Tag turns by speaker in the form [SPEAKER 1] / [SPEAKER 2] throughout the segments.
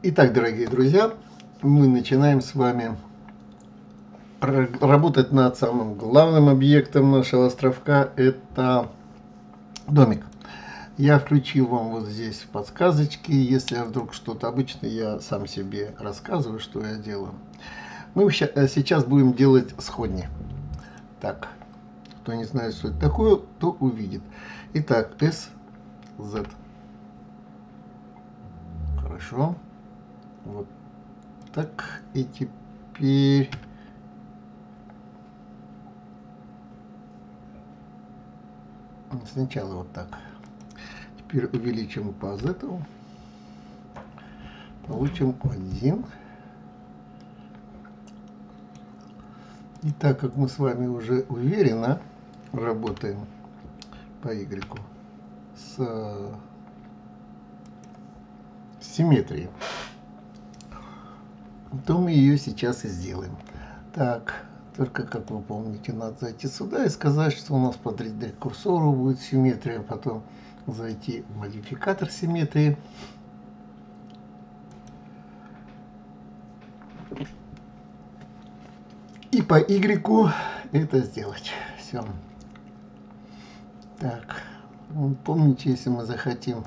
[SPEAKER 1] Итак, дорогие друзья, мы начинаем с вами работать над самым главным объектом нашего островка. Это домик. Я включил вам вот здесь подсказочки, если вдруг что-то. Обычно я сам себе рассказываю, что я делаю. Мы сейчас будем делать сходни. Так, кто не знает, что это такое, то увидит. Итак, S, Z. Хорошо. Вот так. И теперь сначала вот так. Теперь увеличим по Z. Получим 1. И так как мы с вами уже уверенно работаем по Y с симметрией, то мы ее сейчас и сделаем. Так, только, как вы помните, надо зайти сюда и сказать, что у нас под редкурсору будет симметрия, потом зайти в модификатор симметрии. И по Y это сделать. Все. Так, помните, если мы захотим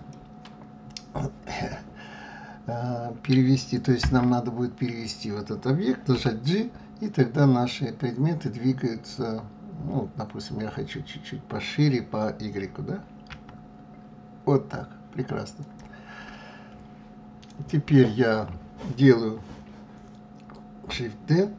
[SPEAKER 1] перевести, то есть нам надо будет перевести в этот объект, нажать G, и тогда наши предметы двигаются, ну, допустим, я хочу чуть-чуть пошире по Y, да? Вот так, прекрасно. Теперь я делаю Shift-D.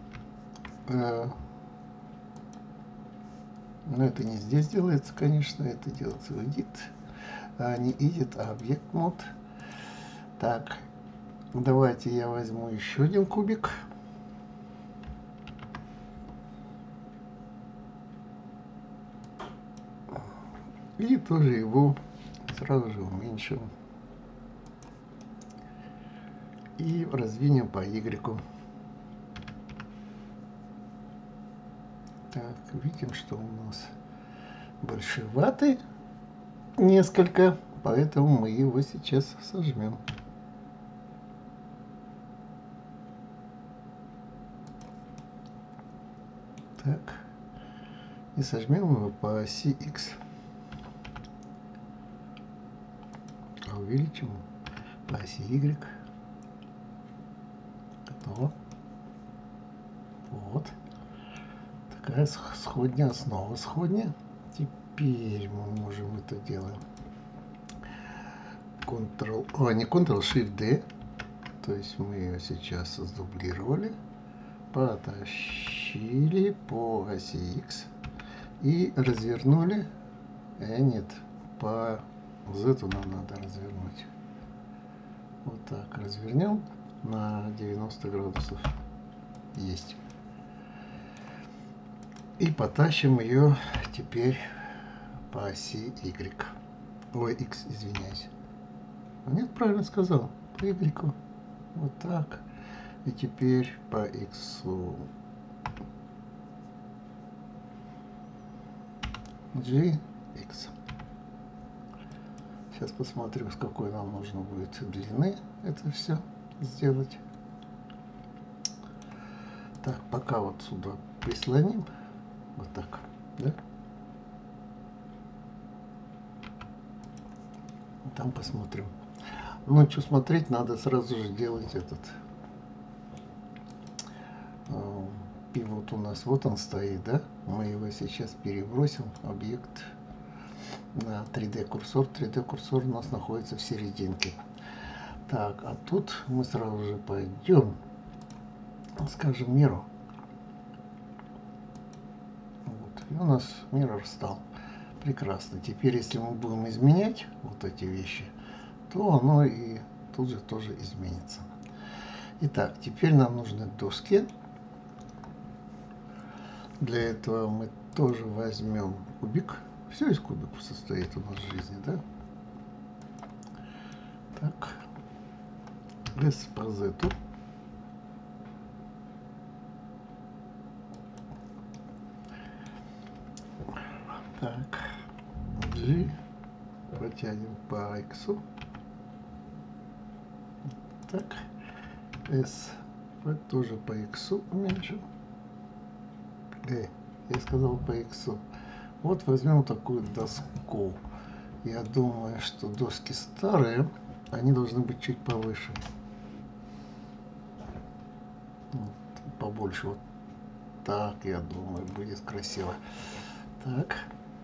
[SPEAKER 1] Но это не здесь делается, конечно, это делается в Edit, не Edit, а объект мод. Так, давайте я возьму еще один кубик. И тоже его сразу же уменьшим. И раздвинем по Y. Так, видим, что у нас большеватый несколько, поэтому мы его сейчас сожмем. Так, и сожмем его по оси X. А увеличим по оси Y. Готово. Вот. Такая сходня, основа сходня. Теперь мы можем это делать. Shift-D. То есть мы ее сейчас сдублировали. Потащили по оси X. И развернули. Нет, по Z нам надо развернуть. Вот так развернем на 90 градусов. Есть. И потащим ее теперь по оси Y. Ой, X, извиняюсь. Нет, правильно сказал. По Y. Вот так. И теперь по X. G, X. Сейчас посмотрим, с какой нам нужно будет длины это все сделать. Так, пока вот сюда прислоним. Вот так, да? Там посмотрим. Ну, что смотреть, надо сразу же делать этот пивот у нас. Вот он стоит, да? Мы его сейчас перебросим в объект на 3D курсор. 3D курсор у нас находится в серединке. Так, а тут мы сразу же пойдем, скажем, меру. Вот, и у нас mirror встал. Прекрасно. Теперь, если мы будем изменять вот эти вещи, то оно и тут же тоже изменится. Итак, теперь нам нужны доски. Для этого мы тоже возьмем кубик. Все из кубиков состоит у нас в жизни, да? Так. S по Z. Так. G. Потянем по X. Так, S тоже по X уменьшим. Я сказал по X. Вот возьмем такую доску. Я думаю, что доски старые, они должны быть чуть повыше. Вот, побольше. Вот так, я думаю, будет красиво. Так.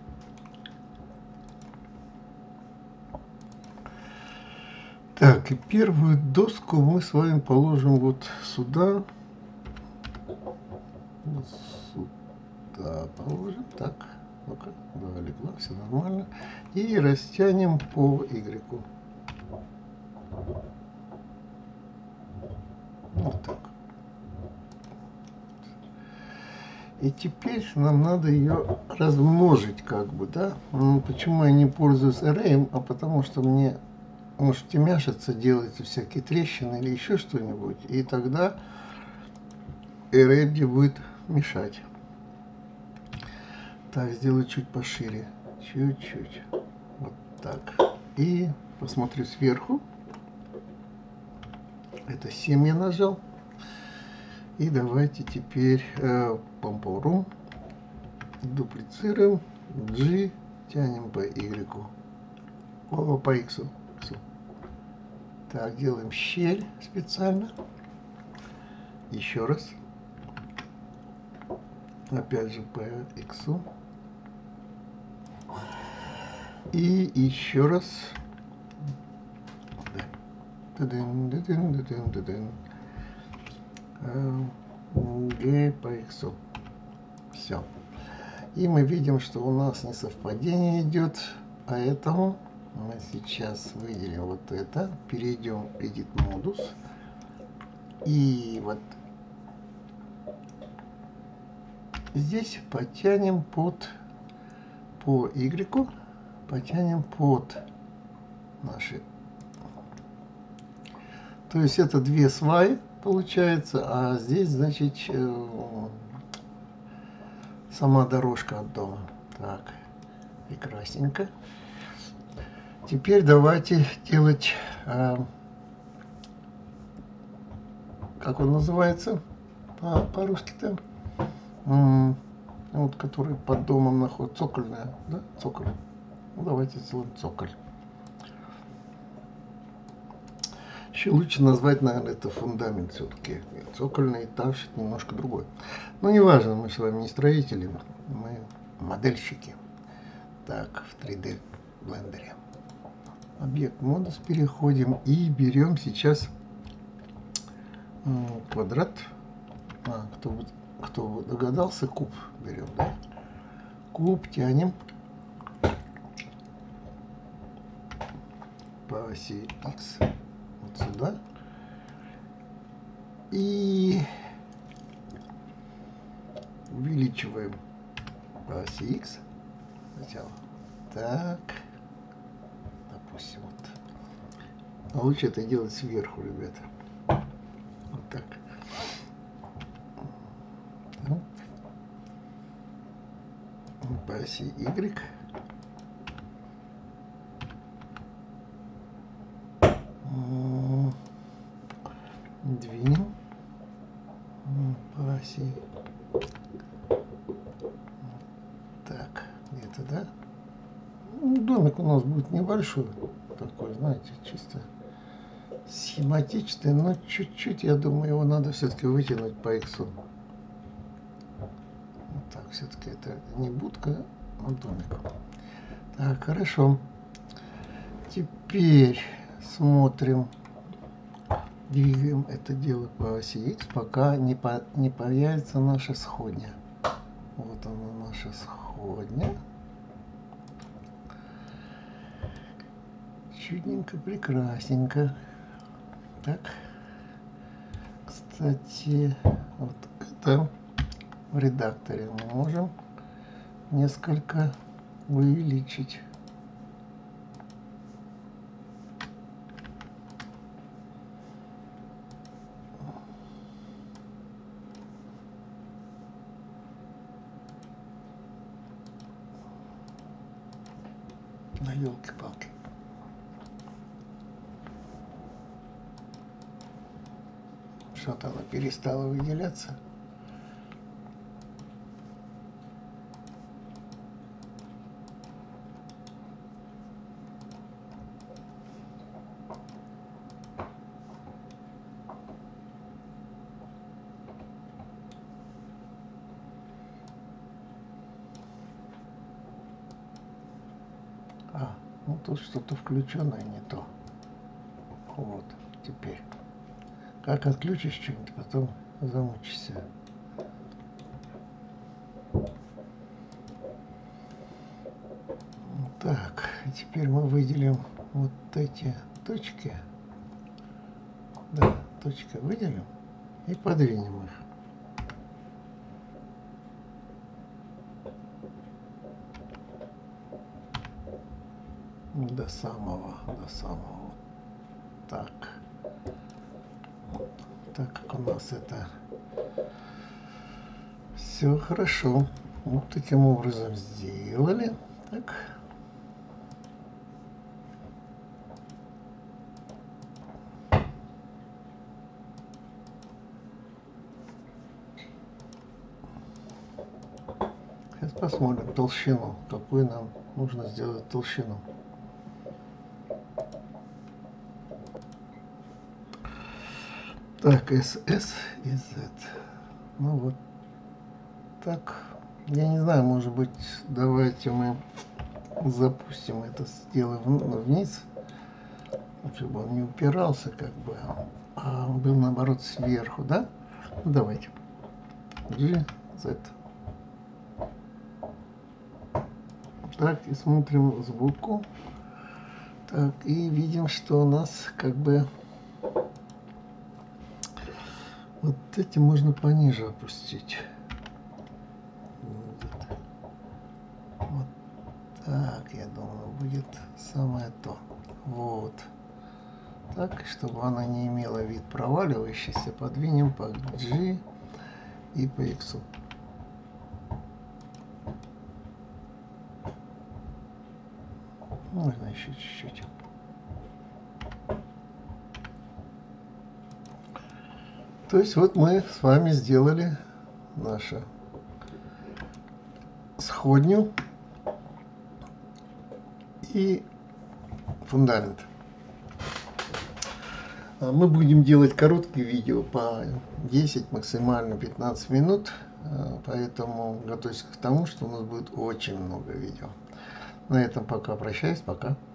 [SPEAKER 1] Так, и первую доску мы с вами положим вот сюда. Вот сюда положим. Так, ну-ка, да, легла, все нормально. И растянем по Y. Вот так. И теперь нам надо ее размножить, как бы, да. Почему я не пользуюсь array, а потому что мне может темяшиться, делать всякие трещины или еще что-нибудь, и тогда array мне будет мешать. Так, сделаю чуть пошире, чуть-чуть, вот так. И посмотрю сверху. Это 7 я нажал. И давайте теперь помпорум, дуплицируем, G, тянем по Y, по X. Так, делаем щель специально. Еще раз. Опять же по X. И еще раз. G по X. Все. И мы видим, что у нас несовпадение идет, поэтому мы сейчас выделим вот это, перейдем в Edit модус, и вот здесь потянем по Y, потянем под наши. То есть это две сваи получается, а здесь, значит, сама дорожка от дома. Так, прекрасненько. Теперь давайте делать, как он называется по-русски-то, вот который под домом находится, цокольная, да, цоколь. Ну, давайте сделаем цоколь. Еще лучше назвать, наверное, это фундамент все-таки. Цокольный этаж это немножко другой. Но не важно, мы с вами не строители, мы модельщики. Так, в 3D блендере. Объект модус переходим и берем сейчас квадрат. Кто догадался, куб берем, да? Куб тянем по оси X вот сюда. И увеличиваем по оси X сначала. Так. Допустим, вот. А лучше это делать сверху, ребята. Вот так. Ну. По оси Y. Двинем по оси. Так, где-то, да? Домик у нас будет небольшой, такой, знаете, чисто схематичный, но чуть-чуть, я думаю, его надо все-таки вытянуть по X. Вот так, все-таки это не будка, а домик. Так, хорошо. Теперь смотрим, двигаем это дело по оси X, пока не появится наша сходня. Вот она, наша сходня. Чудненько, прекрасненько. Так. Кстати, вот это в редакторе мы можем несколько увеличить. На елки-палки. Что-то оно перестало выделяться. Ну тут что-то включенное не то. Вот, теперь. Как отключишь что-нибудь, потом замучишься. Так, теперь мы выделим вот эти точки. Да, точки выделим и подвинем их. До самого. Так. Вот. Так как у нас это все хорошо. Вот таким образом сделали. Так. Сейчас посмотрим толщину, какую нам нужно сделать толщину. Так, SS и Z. Ну вот так. Я не знаю, может быть, давайте мы запустим это, сделаем вниз, чтобы он не упирался, как бы, а он был наоборот сверху, да? Ну, давайте. G, Z. Так, и смотрим сбоку. Так, и видим, что у нас как бы вот эти можно пониже опустить. Вот так, я думаю, будет самое то. Вот. Так, чтобы она не имела вид проваливающийся, подвинем по G и по X. Можно еще чуть-чуть. То есть вот мы с вами сделали нашу сходню и фундамент. Мы будем делать короткие видео по 10, максимально 15 минут, поэтому готовьтесь к тому, что у нас будет очень много видео. На этом пока прощаюсь, пока.